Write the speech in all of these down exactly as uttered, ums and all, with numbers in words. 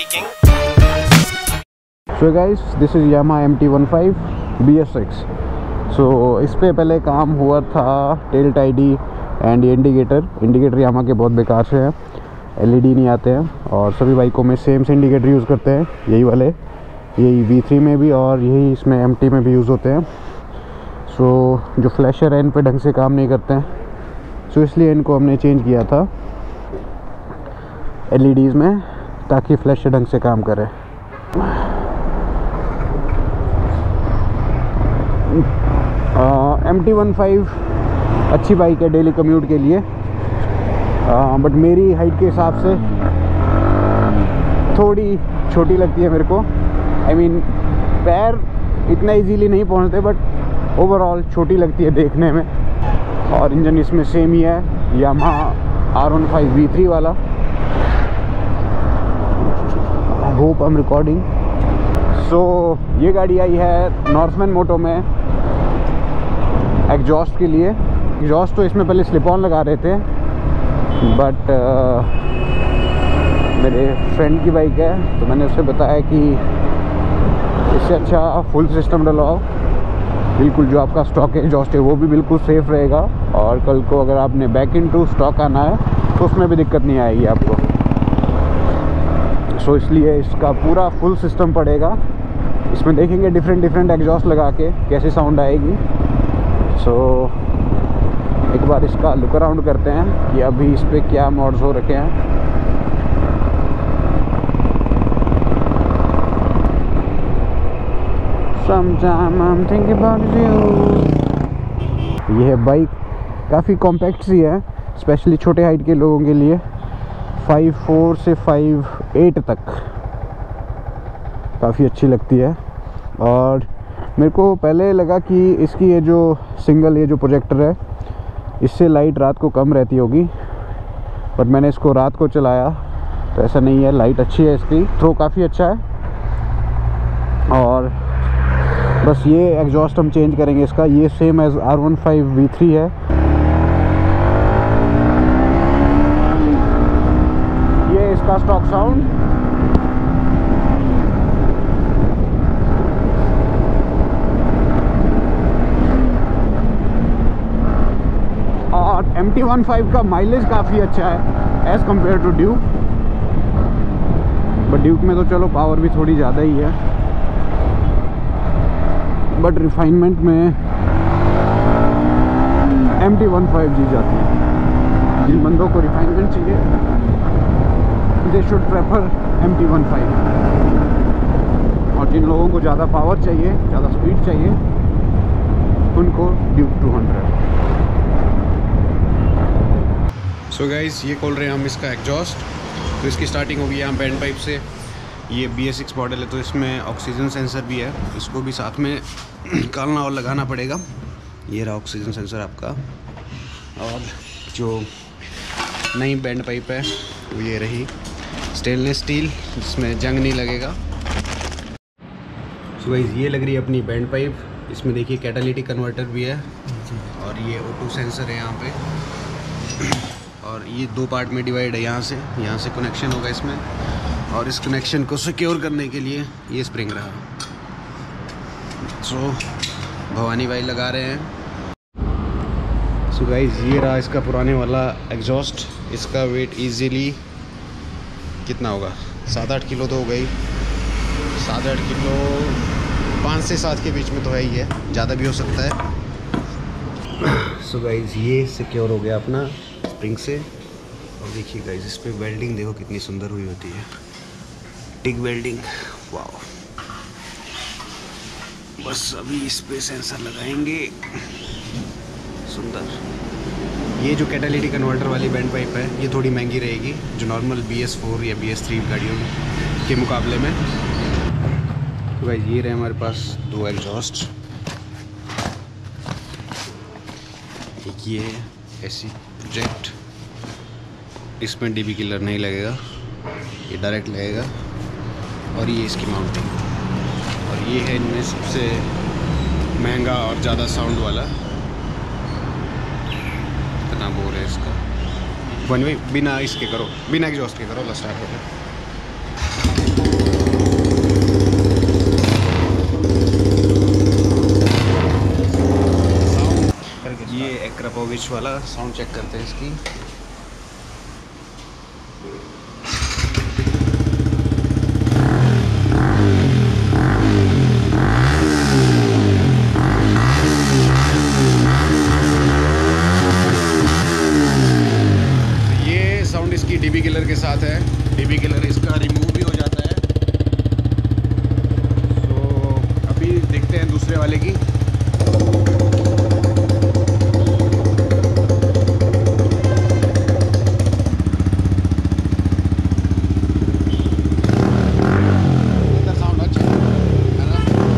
speaking. So guys, this is Yamaha M T fifteen B S six. So इस पे पहले काम हुआ था टेल टाइडी एंड ये इंडिकेटर इंडिकेटर यामा के बहुत बेकार से हैं, एलईडी नहीं आते हैं और सभी बाइकों में सेम से इंडिकेटर यूज़ करते हैं, यही वाले, यही वी थ्री में भी और यही इसमें एम टी में भी यूज़ होते हैं। सो so, जो फ्लैशर है इन पे ढंग से काम नहीं करते हैं, सो so, इसलिए इनको हमने चेंज किया था एलईडीज़ में ताकि फ्लैशर ढंग से काम करे। एम टी फिफ्टीन अच्छी बाइक है डेली कम्यूट के लिए, बट मेरी हाइट के हिसाब से थोड़ी छोटी लगती है मेरे को। आई I मीन mean, पैर इतना इजीली नहीं पहुंचते, बट ओवरऑल छोटी लगती है देखने में। और इंजन इसमें सेम ही है, Yamaha R one five V three वाला। I hope I am recording. So ये गाड़ी आई है नॉर्थमैन मोटो में एग्जॉस्ट के लिए। एग्जॉस्ट तो इसमें पहले स्लिप ऑन लगा रहे थे, बट uh, मेरे फ्रेंड की बाइक है तो मैंने उससे बताया कि इससे अच्छा फुल सिस्टम डलवाओ, बिल्कुल जो आपका स्टॉक एग्जॉस्ट है वो भी बिल्कुल सेफ़ रहेगा, और कल को अगर आपने बैक इन टू स्टॉक आना है तो उसमें भी दिक्कत नहीं आएगी आपको। सो so, इसलिए इसका पूरा फुल सिस्टम पड़ेगा। इसमें देखेंगे डिफरेंट डिफरेंट एग्जॉस्ट लगा के कैसी साउंड आएगी। सो so, एक बार इसका लुक अराउंड करते हैं कि अभी इस पर क्या मॉड्स हो रखे हैं। Sometime I'm thinking about you। ये है बाइक, काफ़ी कॉम्पैक्ट सी है, स्पेशली छोटे हाइट के लोगों के लिए। फाइव फोर से फाइव एट तक काफ़ी अच्छी लगती है। और मेरे को पहले लगा कि इसकी ये जो सिंगल ये जो प्रोजेक्टर है इससे लाइट रात को कम रहती होगी, बट मैंने इसको रात को चलाया तो ऐसा नहीं है, लाइट अच्छी है, इसकी थ्रो काफ़ी अच्छा है। और बस ये एग्जॉस्ट हम चेंज करेंगे इसका, ये same as R one five V three है। ये इसका स्टॉक साउंड। और एम टी फिफ्टीन का माइलेज काफ़ी अच्छा है as compare to Duke, but Duke में तो चलो पावर भी थोड़ी ज़्यादा ही है, बट रिफाइनमेंट में एम टी फिफ्टीन जीत जाती है। जिन बंदों को रिफाइनमेंट चाहिए they should prefer M T fifteen, और जिन लोगों को ज़्यादा पावर चाहिए, ज़्यादा स्पीड चाहिए, उनको Duke two hundred. So guys, ये खोल रहे हैं हम इसका एग्जॉस्ट। तो इसकी स्टार्टिंग होगी यहाँ बैंड पाइप से। ये बी एस सिक्स मॉडल है तो इसमें ऑक्सीजन सेंसर भी है, इसको भी साथ में निकालना और लगाना पड़ेगा। ये रहा ऑक्सीजन सेंसर आपका। और जो नई बैंड पाइप है वो ये रही स्टेनलेस स्टील, जिसमें जंग नहीं लगेगा। सो गाइस, ये लग रही है अपनी बैंड पाइप। इसमें देखिए कैटालिटिक कन्वर्टर भी है और ये ओ टू सेंसर है यहाँ पे। और ये दो पार्ट में डिवाइड है, यहाँ से यहाँ से कनेक्शन होगा इसमें, और इस कनेक्शन को सिक्योर करने के लिए ये स्प्रिंग रहा। सो so, भवानी भाई लगा रहे हैं। सो so गाइस, ये रहा इसका पुराने वाला एग्जॉस्ट। इसका वेट इजीली कितना होगा, सात आठ किलो तो हो गई, सात आठ किलो, पाँच से सात के बीच में तो है ही है, ज़्यादा भी हो सकता है। सो so गाइस, ये सिक्योर हो गया अपना स्प्रिंग से। और देखिए गाइस, इस पर वेल्डिंग देखो कितनी सुंदर हुई होती है, टिक वेल्डिंग, वाओ। बस अभी इस पे सेंसर लगाएंगे, सुंदर। ये जो कैटालिटिक कन्वर्टर वाली बैंड पाइप है ये थोड़ी महंगी रहेगी, जो नॉर्मल बी एस फोर या बी एस थ्री गाड़ियों के मुकाबले में। तो गाइस, ये रहे हमारे पास दो एग्जॉस्ट। एक ये ऐसी प्रोजेक्ट, इसमें डीबी किलर नहीं लगेगा, ये डायरेक्ट लगेगा। और ये इसकी माउंटिंग, और ये है इनमें सबसे महंगा और ज़्यादा साउंड वाला। इतना बोर है इसका। वन वे बिना इसके करो, बिना एग्जॉस्ट के करो, स्टार्ट हो गया। स्विच वाला साउंड चेक करते हैं इसकी। इसकी डीबी किलर के साथ है। डीबी किलर इसका रिमूव भी हो जाता है। तो अभी देखते हैं दूसरे वाले की। साउंड अच्छा है ना?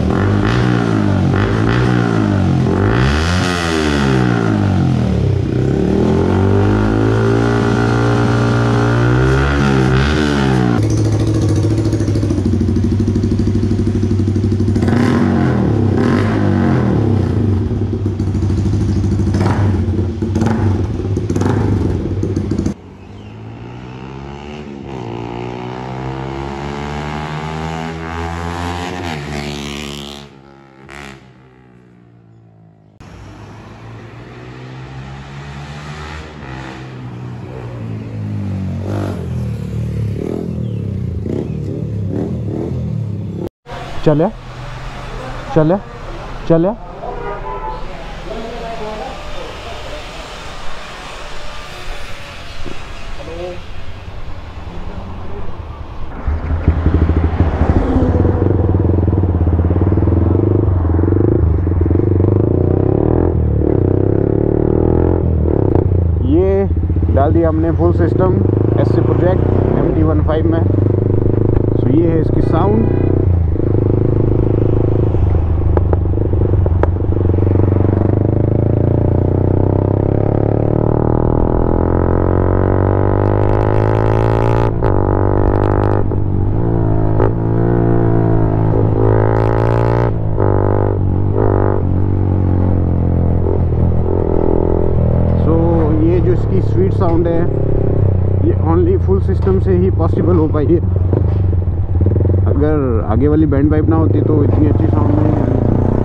चले चले चले ये डाल दिया हमने full system S C project M T one five में। सो ये है इसकी साउंड। स्वीट साउंड है, ये ओनली फुल सिस्टम से ही पॉसिबल हो पाई है। अगर आगे वाली बैंड पाइप ना होती तो इतनी अच्छी साउंड नहीं है।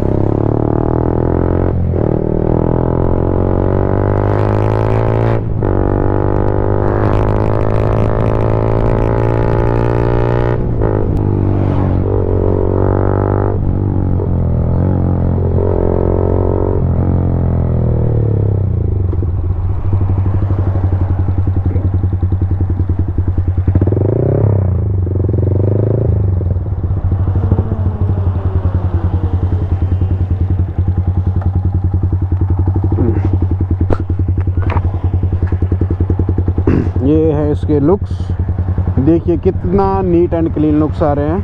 ये है इसके लुक्स, देखिए कितना नीट एंड क्लीन लुक्स आ रहे हैं।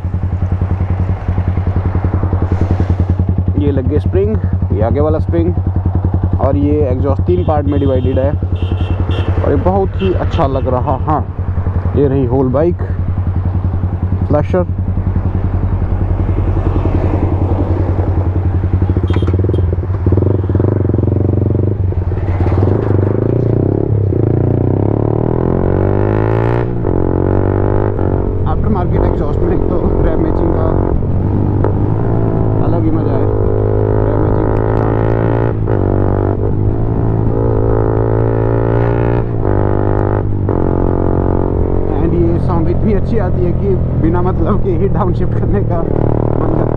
ये लग गए स्प्रिंग, ये आगे वाला स्प्रिंग, और ये एग्जॉस्ट तीन पार्ट में डिवाइडेड है और ये बहुत ही अच्छा लग रहा। हाँ, ये रही whole bike flasher. Market exhaust में तो रैम मैचिंग का अलग ही मजा है। रैम मैचिंग एंड ये साउंड इतनी अच्छी आती है कि बिना मतलब के ही डाउन शिफ्ट करने का मन करता है।